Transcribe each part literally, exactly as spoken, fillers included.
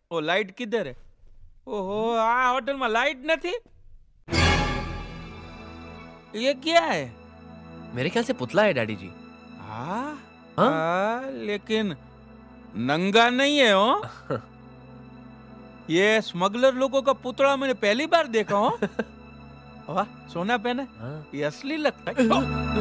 ओ light किधर है? ओहो, आ होटल में लाइट नहीं। ये क्या है? मेरे ख्याल से पुतला है डैडी जी। हाँ हाँ? हाँ, लेकिन नंगा नहीं है हो। ये स्मगलर लोगों का पुतला मैंने पहली बार देखा हूँ। वाह, सोना पहना। हाँ? ये असली लगता है।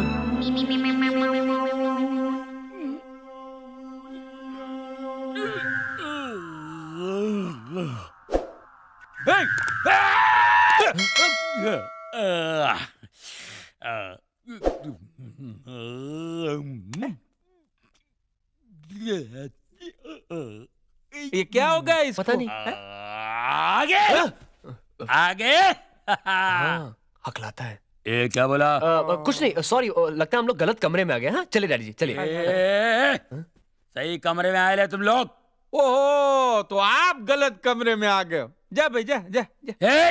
ये क्या हो गया इसको? पता नहीं। आगे आगे हाँ, हकलाता है। ए, क्या बोला? आ, आ, कुछ नहीं, सॉरी, लगता है हम लोग गलत कमरे में आ गए। हाँ चलिए डैडी जी चलिए। सही कमरे में आए ले तुम लोग। ओहो, तो आप गलत कमरे में आ गए। जा भाई जा जा, जा।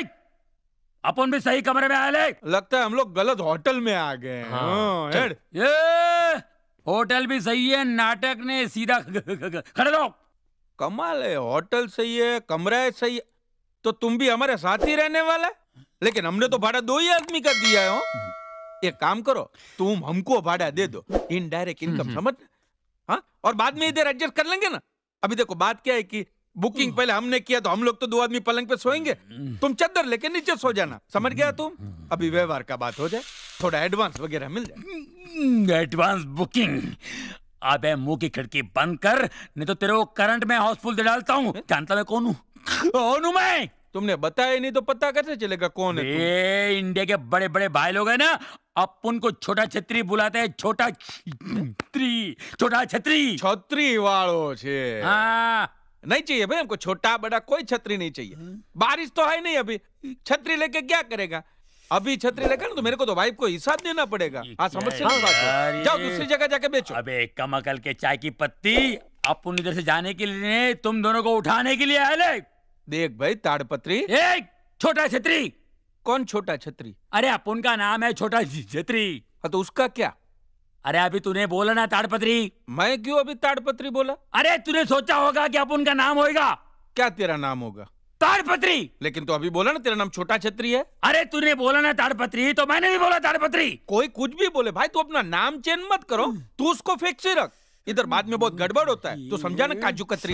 अपन भी सही कमरे में आए ले। लगता है हम लोग गलत होटल में आ गए। हाँ, हेड। ये होटल भी सही है, नाटक ने सीधा खड़े रहो। कमाल है, होटल सही है, कमरा है सही है, तो तुम भी हमारे साथ ही रहने वाला है। लेकिन हमने तो भाड़ा दो ही आदमी का दिया है। हो एक काम करो, तुम हमको भाड़ा दे दो, इनडायरेक्ट इनकम समझ। हाँ, और बाद में इधर एडजस्ट कर लेंगे ना। अभी देखो बात क्या है कि बुकिंग पहले हमने किया तो हम लोग तो दो आदमी पलंग पे सोएंगे, तुम चादर लेके नीचे सो जाना। समझ गया तुम? अभी व्यवहार का बात हो जाए, थोड़ा एडवांस वगैरह मिल जाए। Advance booking? अबे मुंह की खिड़की बंद कर, नहीं तो तेरे को करंट में हाउसफुल दे डालता हूँ। जानता मैं कौन हूँ? कौन हूँ मैं? तुमने बताया नहीं तो पता कैसे चलेगा कौन है तुम? ये इंडिया के बड़े बड़े भाई लोग हैं ना, अपन को छोटा छतरी बुलाते हैं। छोटा छतरी, छोटा छतरी। छतरी वालों छे। हाँ। नहीं चाहिए भाई हमको छोटा बड़ा कोई छतरी नहीं चाहिए। बारिश तो है नहीं अभी, छतरी लेके क्या करेगा? अभी छतरी लेकर ना तो मेरे को तो वाइफ को हिसाब देना पड़ेगा। हाँ समझ से नहीं बात। जाओ दूसरी जगह जाके बेचो। अबे कमकल के चाय की पत्ती, अपन इधर से जाने के लिए, तुम दोनों को उठाने के लिए आए ले। देख भाई ताड़पत्री। एक छोटा छतरी। कौन छोटा छतरी? अरे अपन का नाम है छोटा छतरी। हाँ तो उसका क्या? अरे अभी तूने बोला ना ताड़पत्री। मैं क्यों अभी ताड़पत्री बोला? अरे तूने सोचा होगा कि अपन का नाम होगा। क्या तेरा नाम होगा? ताड़पत्री। लेकिन तो अभी बोला ना तेरा नाम छोटा छतरी है। अरे तूने बोला ना ताड़पत्री, तो मैंने भी बोला ताड़पत्री। कोई कुछ भी बोले भाई, तू अपना नाम चेंज मत करो, तू उसको फिक्स ही रख। इधर बाद में बहुत गड़बड़ होता है, तो समझा ना काजू कतरी।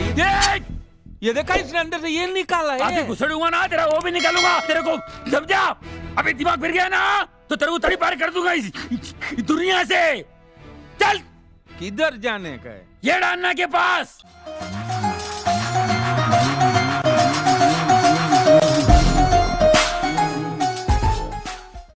ये देखा इसने अंदर से ये निकाला है। अभी घुसड़ूंगा ना तेरा वो भी निकालूंगा तेरे को, समझा? अभी दिमाग फिर गया ना तो तेरे को तड़ी पार कर दूंगा इस दुनिया से। चल। किधर जाने का है? ये डालना के पास।